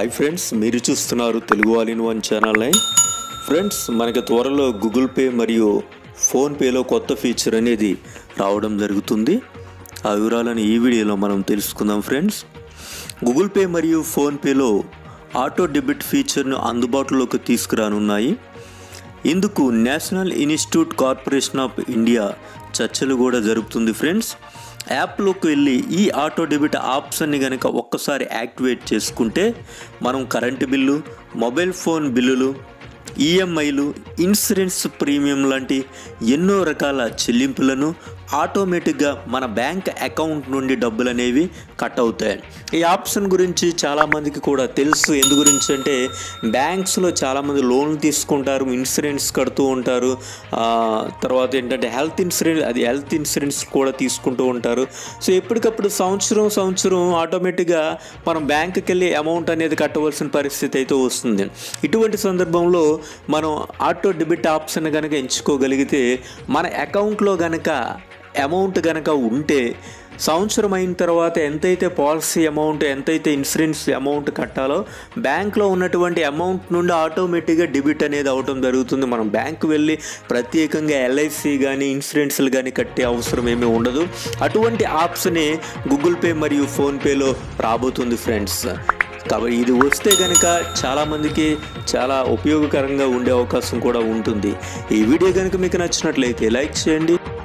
Hi friends, మీరు చూస్తున్నారు Telugu all in one channel. Friends, మనకి త్వరలో గూగుల్ పే మరియు ఫోన్పేలో కొత్త ఫీచర్ అనేది రావడం జరుగుతుంది. ఆ వివరాలను ఈ వీడియోలో మనం తెలుసుకుందాం. ఫ్రెండ్స్, గూగుల్ పే మరియు ఫోన్పేలో ఆటో డెబిట్ ఫీచర్ను అందుబాటులోకి తీసుకురానున్నాయి. ఇందుకు national institute corporation of India చర్చలు కూడా జరుపుతుంది. ఫ్రెండ్స్, యాప్లోకి వెళ్ళి ఈ ఆటో డెబిట్ ఆప్షన్ని కనుక ఒక్కసారి యాక్టివేట్ చేసుకుంటే మనం కరెంటు బిల్లు, మొబైల్ ఫోన్ బిల్లులు, ఈఎంఐలు, ఇన్సూరెన్స్ ప్రీమియం లాంటి ఎన్నో రకాల చెల్లింపులను ఆటోమేటిక్గా మన బ్యాంక్ అకౌంట్ నుండి డబ్బులు అనేవి కట్ అవుతాయి. ఈ ఆప్షన్ గురించి చాలామందికి కూడా తెలుసు. ఎందు గురించి అంటే బ్యాంక్స్లో చాలామంది లోన్లు తీసుకుంటారు, ఇన్సూరెన్స్ కడుతూ ఉంటారు. తర్వాత ఏంటంటే హెల్త్ ఇన్సూరెన్స్ కూడా తీసుకుంటూ ఉంటారు. సో ఎప్పటికప్పుడు సంవత్సరం ఆటోమేటిక్గా మనం బ్యాంకుకి వెళ్ళి అమౌంట్ అనేది కట్టవలసిన పరిస్థితి అయితే వస్తుంది. ఇటువంటి సందర్భంలో మనం ఆటో డెబిట్ ఆప్షన్ కనుక ఎంచుకోగలిగితే మన అకౌంట్లో కనుక అమౌంట్ కనుక ఉంటే సంవత్సరం అయిన తర్వాత ఎంతైతే పాలసీ అమౌంట్, ఎంతైతే ఇన్సూరెన్స్ అమౌంట్ కట్టాలో బ్యాంక్లో ఉన్నటువంటి అమౌంట్ నుండి ఆటోమేటిక్గా డెబిట్ అనేది అవటం జరుగుతుంది. మనం బ్యాంకు వెళ్ళి ప్రత్యేకంగా ఎల్ఐసి కానీ ఇన్సూరెన్స్లు కానీ కట్టే అవసరం ఏమీ ఉండదు. అటువంటి ఆప్షనే గూగుల్ పే మరియు ఫోన్పేలో రాబోతుంది. ఫ్రెండ్స్, కాబట్టి ఇది వస్తే కనుక చాలామందికి చాలా ఉపయోగకరంగా ఉండే అవకాశం కూడా ఉంటుంది. ఈ వీడియో కనుక మీకు నచ్చినట్లయితే లైక్ చేయండి.